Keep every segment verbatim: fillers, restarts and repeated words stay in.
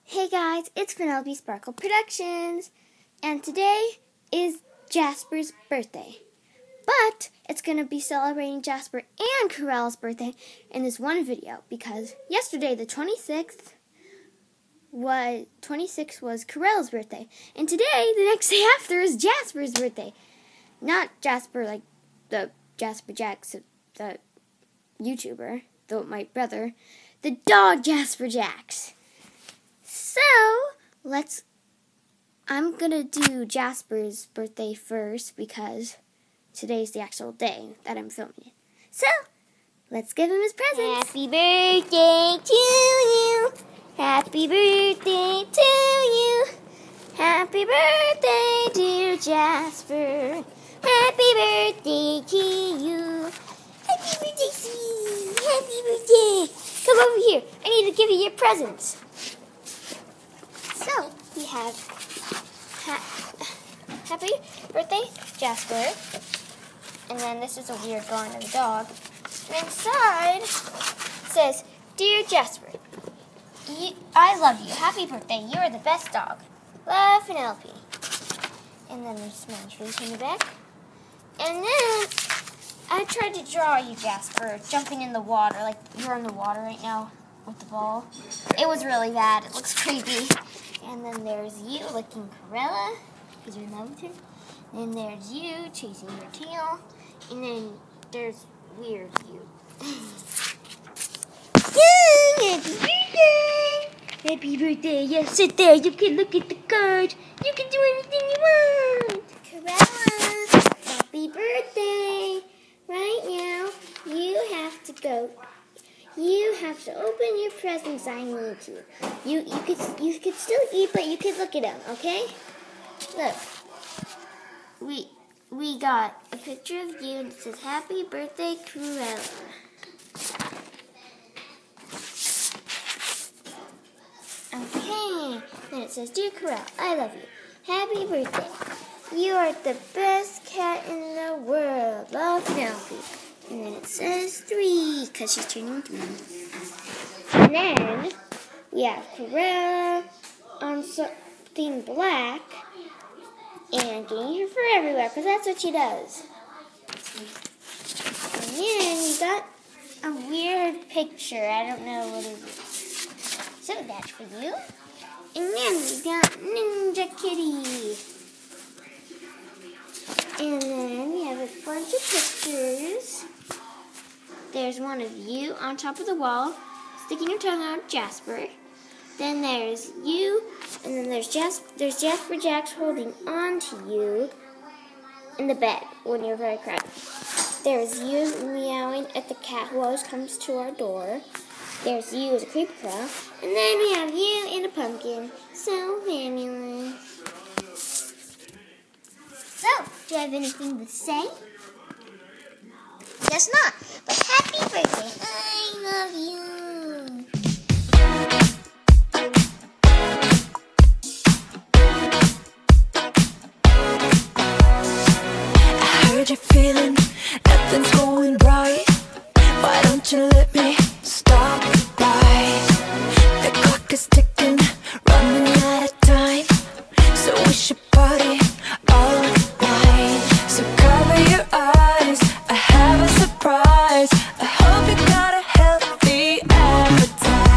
Hey guys, it's Penelope Sparkle Productions, and today is Jasper's birthday. But it's going to be celebrating Jasper and Cruellas' birthday in this one video because yesterday, the twenty-sixth, was twenty-sixth was Cruellas' birthday, and today, the next day after, is Jasper's birthday. Not Jasper like the Jasper Jacks, the YouTuber, though my brother, the dog Jasper Jacks. So, let's, I'm going to do Jasper's birthday first because today's the actual day that I'm filming it. So, let's give him his presents. Happy birthday to you. Happy birthday to you. Happy birthday, dear Jasper. Happy birthday to you. Happy birthday, sweetie. Happy birthday. Come over here. I need to give you your presents. So, we have ha Happy Birthday, Jasper. And then this is a weird drawing of the dog. And inside it says, Dear Jasper, you, I love you. Happy birthday. You are the best dog. Love, Penelope. And then there's some trees in the back. And then I tried to draw you, Jasper, jumping in the water. Like you're in the water right now with the ball. It was really bad. It looks creepy. And then there's you licking Cruella, because you're in love with her. And then there's you chasing your tail. And then there's weird you. Happy birthday! Happy birthday! Yes, sit there. You can look at the card. You can do anything you want. Cruella, happy birthday! Right now, you have to go. You have to open your presents. I need you. You you could you could still eat, but you could look at them. Okay? Look, we we got a picture of you, and it says "Happy Birthday, Cruella." Okay. Then it says, "Dear Cruella, I love you. Happy birthday. You are the best cat in the world. Love, Penelope." And then it says three, because she's turning three. And then we have Cruella on something black and getting her fur everywhere, because that's what she does. And then we got a weird picture. I don't know what it is. So that's for you. And then we got Ninja Kitty. And then we have a bunch of pictures. There's one of you on top of the wall, sticking your tongue out, Jasper. Then there's you, and then there's Jas there's Jasper Jacks holding on to you in the bed when you're very crowded. There's you meowing at the cat who always comes to our door. There's you as a creepy crawl. And then we have you in a pumpkin. So fabulous. So, do you have anything to say? Guess not. But happy birthday. I love you. I heard you're feeling nothing's going right. Why don't you let me stop by? The clock is ticking, running out of time. So we should party all night. So cover your eyes, I have a surprise. I hope you got a healthy appetite.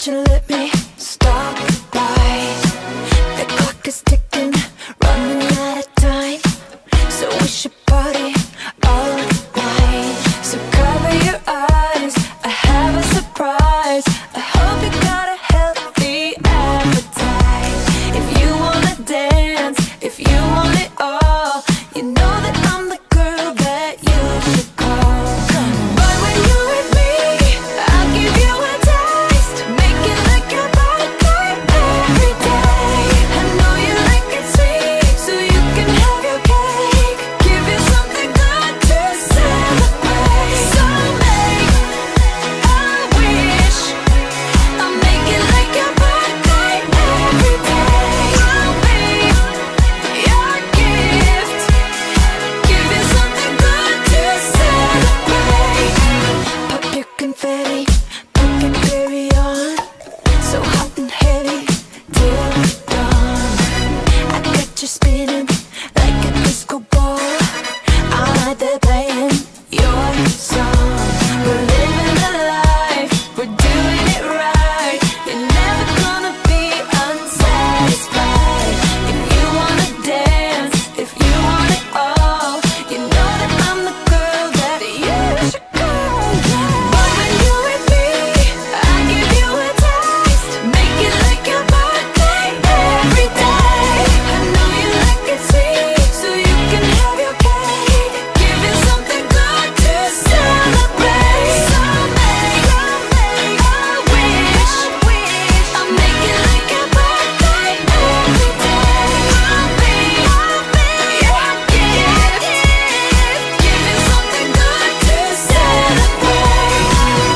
don't you let me stop by. The clock is ticking, running out of time, so we should party all night. So cover your eyes, I have a surprise. I hope you got a healthy appetite. If you wanna dance, if you want it all, you know that I'm the girl that you should call. But when you're with me, I'll give you a taste, make it like your birthday every day. I know you like it sweet, so you can have your cake, give you something good to celebrate. So make a wish, I'll make it like your birthday every day. I'll be your gift, give you something good to celebrate. Pop your confetti, pop and carry on, so hot and heavy till dawn. I got you spinning like a disco ball, all night they're playing your song. We're living the life, we're doing it right. You're never gonna be unsatisfied. If you wanna dance, if you want it all, you know that I'm the girl that you should call. But when you're with me, I give you a taste, make it like your birthday every day. I know you like it sweet, so you can have your cake, give you something good to celebrate. So make a wish, I'll make it like your birthday every day. I'll be your gift, give you something good to celebrate.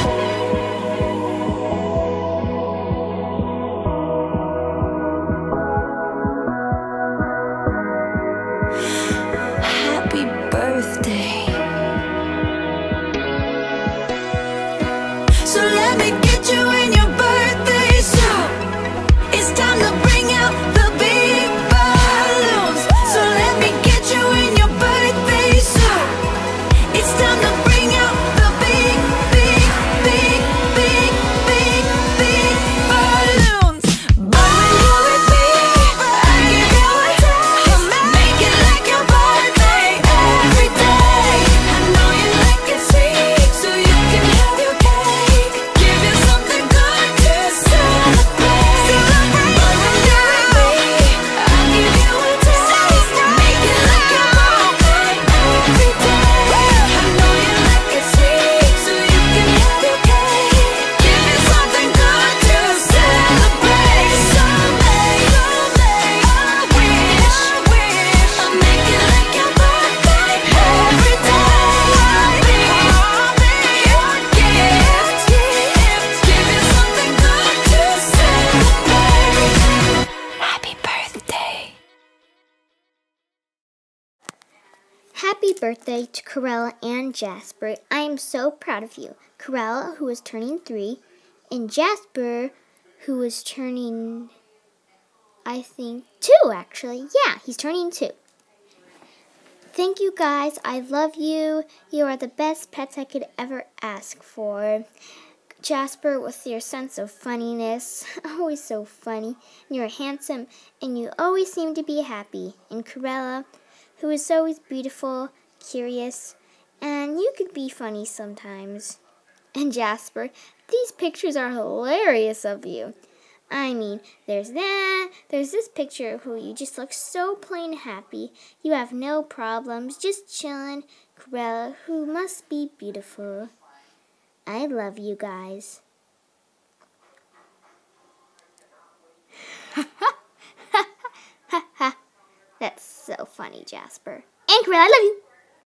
Happy birthday. So let me get you in your birthday suit. It's time to bring out the big balloons. So let me get you in your birthday suit. It's time to bring out the big, big, big, big, big, big balloons. But when you're with me, I give you a taste, make it like your birthday every day. I know you like it sweet, so you can have your cake, give you something good to celebrate. But when you're with me, I give you a taste, make it like your birthday every day. I know you like it sweet, so you can have your cake, give you something good to celebrate. So make a wish, I'll make it like your birthday every day. I'll be your gift, give you something good to celebrate. Happy birthday. Happy birthday to Cruella and Jasper. I am so proud of you. Cruella, who is turning three, and Jasper, who is turning, I think, two, actually. Yeah, he's turning two. Thank you, guys. I love you. You are the best pets I could ever ask for. Jasper, with your sense of funniness, always so funny. You're handsome, and you always seem to be happy. And Cruella, who is always beautiful, curious, and you could be funny sometimes. And Jasper, these pictures are hilarious of you. I mean, there's that, there's this picture of who you just look so plain happy. You have no problems, just chilling. Cruella, who must be beautiful. I love you guys. That's so funny, Jasper. And Cruella, I love you.